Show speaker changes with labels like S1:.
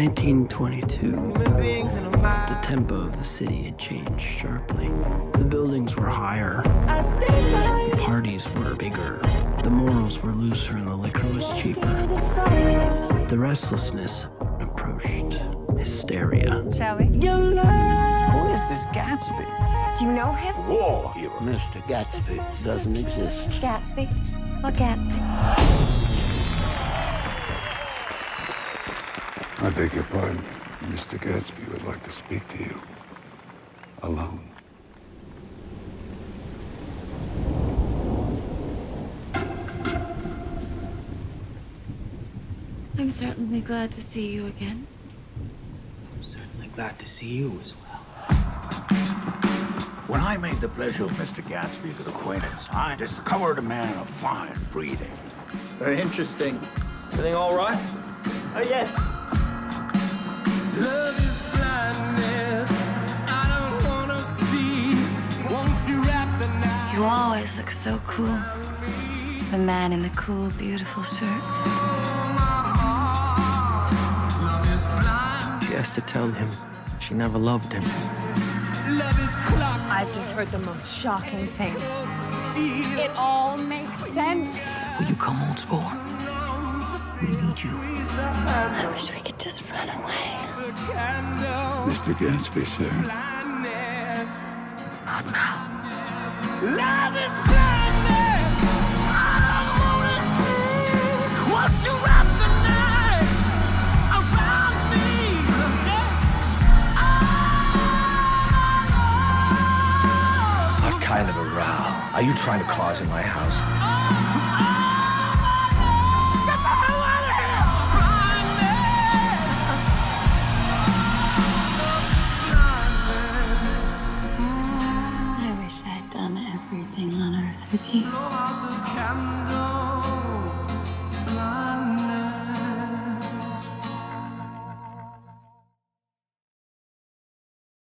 S1: 1922, the tempo of the city had changed sharply. The buildings were higher, the parties were bigger, the morals were looser, and the liquor was cheaper. The restlessness approached hysteria.
S2: Shall we?
S3: Who is this Gatsby?
S2: Do you know him?
S4: War hero.
S5: Mr. Gatsby doesn't exist.
S2: Gatsby? What Gatsby?
S6: I beg your pardon. Mr. Gatsby would like to speak to you. Alone.
S7: I'm certainly glad to see you again.
S8: I'm certainly glad to see you as well.
S4: When I made the pleasure of Mr. Gatsby's acquaintance, I discovered a man of fine breeding.
S3: Very interesting. Everything all right?
S8: Oh, yes.
S9: Love is blindness. I don't wanna see. Won't you wrap the night?
S7: You always look so cool. The man in the cool, beautiful shirts.
S9: Love is blind.
S1: She has to tell him she never loved him.
S9: Love is clock.
S2: I've just heard the most shocking thing. It all makes sense.
S8: Will you come, old sport? We need you.
S7: I wish we could just run away.
S6: Mr. Gatsby, sir.
S7: Not now.
S9: Love is blindness. I don't wanna see. Won't you wrap the night around me?
S3: What kind of a row are you trying to cause in my house?